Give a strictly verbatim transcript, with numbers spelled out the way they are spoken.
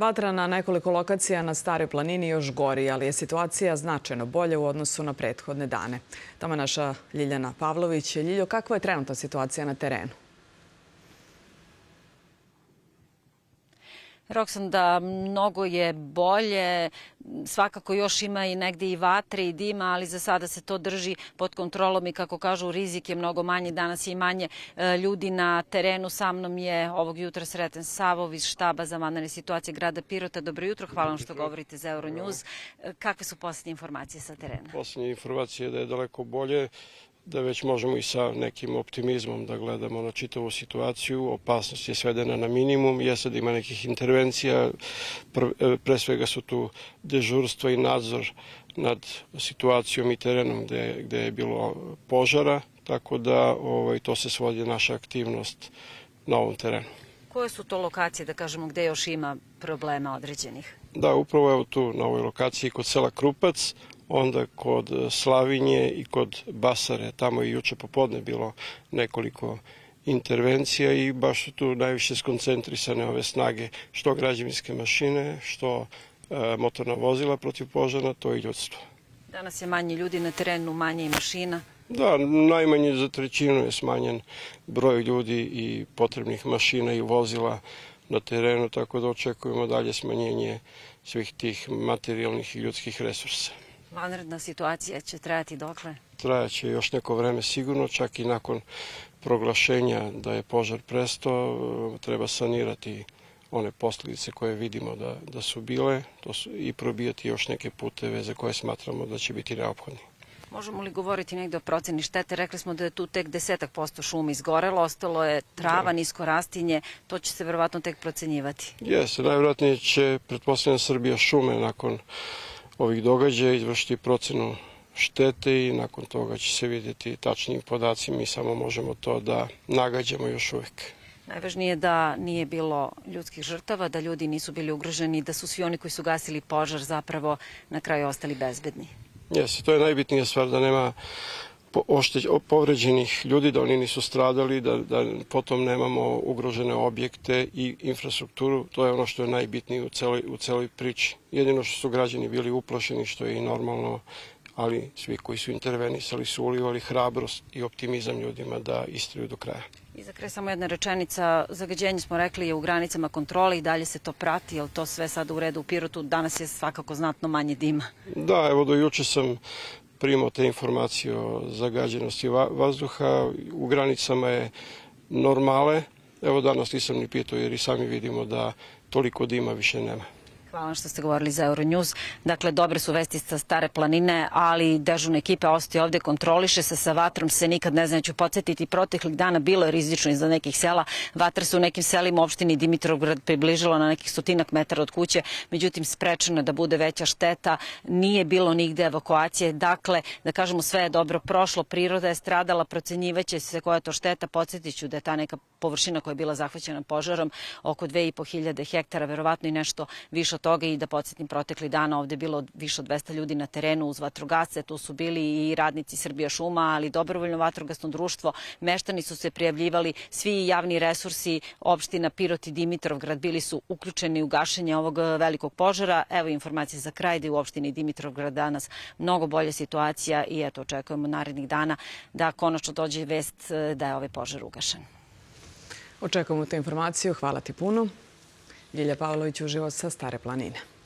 Vatra na nekoliko lokacija na Staroj planini još gori, ali je situacija značajno bolja u odnosu na prethodne dane. Tamo je naša Ljiljana Pavlović. Ljiljo, kakva je trenutna situacija na terenu? Roksanda, mnogo je bolje, svakako još ima i negde i vatre i dima, ali za sada se to drži pod kontrolom i kako kažu rizik je mnogo manji. Danas je i manje ljudi na terenu. Sa mnom je ovog jutra Sreten Savov iz štaba za vanredne situacije grada Pirota. Dobro jutro, hvala vam što govorite za Euronews. Kakve su posljednje informacije sa terena? Posljednje informacije da je daleko bolje, da već možemo i sa nekim optimizmom da gledamo na čitavu situaciju. Opasnost je svedena na minimum, jeste da ima nekih intervencija, pre svega su tu dežurstva i nadzor nad situacijom i terenom gde je bilo požara, tako da to se svodi naša aktivnost na ovom terenu. Koje su to lokacije, da kažemo, gde još ima problema određenih? Da, upravo evo tu na ovoj lokaciji kod sela Krupac, onda kod Slavinje i kod Basare. Tamo je juče popodne bilo nekoliko intervencija i baš su tu najviše skoncentrisane ove snage, što građevinske mašine, što motorna vozila protivpožarna, to i ljudstvo. Danas je manje ljudi na terenu, manje i mašina? Da, najmanje za trećinu je smanjen broj ljudi i potrebnih mašina i vozila na terenu, tako da očekujemo dalje smanjenje svih tih materijalnih i ljudskih resursa. Vanredna situacija će trajati dokle? Trajaće još neko vreme sigurno, čak i nakon proglašenja da je požar prestao, treba sanirati one posljedice koje vidimo da su bile i probijati još neke puteve za koje smatramo da će biti neophodni. Možemo li govoriti negde o proceni štete? Rekli smo da je tu tek desetak posto šuma izgorelo, ostalo je trava, nisko rastinje, to će se verovatno tek procenjivati. Jeste, najvjerojatnije će, pretpostavljam, Srbija šume nakon ovih događaja izvršiti procenu štete i nakon toga će se vidjeti tačniji podaci. Mi samo možemo to da nagađamo još uvijek. Najvažnije je da nije bilo ljudskih žrtava, da ljudi nisu bili ugroženi, da su svi oni koji su gasili požar zapravo na kraju ostali bezbedni. Jeste, to je najbitnija stvar, da nema povređenih ljudi, da oni nisu stradali, da potom nemamo ugrožene objekte i infrastrukturu. To je ono što je najbitnije u celoj priči. Jedino što su građani bili uplašeni, što je i normalno, ali svi koji su intervenisali su ulivali hrabrost i optimizam ljudima da istraju do kraja. I za kraj samo jedna rečenica. Zagađenje smo rekli je u granicama kontrole i dalje se to prati, je li to sve sada u redu u Pirotu? Danas je svakako znatno manje dima. Da, evo do juče sam primao te informacije o zagađenosti vazduha. U granicama je normale. Evo danas nisam ni pitao jer i sami vidimo da toliko dima više nema. Hvala vam što ste govorili za Euronews. Dakle, dobre su vesti sa Stare planine, ali dežurna ekipa ostaje ovde, kontroliše se, sa vatrom se nikad ne zna. Ću podsjetiti, proteklih dana bilo je rizično iza nekih sela. Vatra se u nekim selima u opštini Dimitrovgrad približila na nekih stotinak metara od kuće, međutim sprečeno je da bude veća šteta. Nije bilo nigde evakuacije. Dakle, da kažemo, sve je dobro prošlo, priroda je stradala, procenjivaće se koja je to šteta. Podsjetit ću da je ta neka površina koja je bila zahvaćena požarom oko dve i po hiljade hektara, verovatno i nešto više od toga. I da podsjetim, protekli dana ovde je bilo više od dvesta ljudi na terenu uz vatrogasce, tu su bili i radnici Srbija šuma, ali dobrovoljno vatrogasno društvo, meštani su se prijavljivali, svi javni resursi, opština Pirot i Dimitrovgrad bili su uključeni u gašenje ovog velikog požara. Evo informacije za kraj da je u opštini Dimitrovgrad danas mnogo bolja situacija i eto, očekujemo narednih dana da konačno dođe vest da je ovaj požar ugašen. Očekujemo tu informaciju. Hvala ti puno. Ljilja Pavlović uživo sa Stare planine.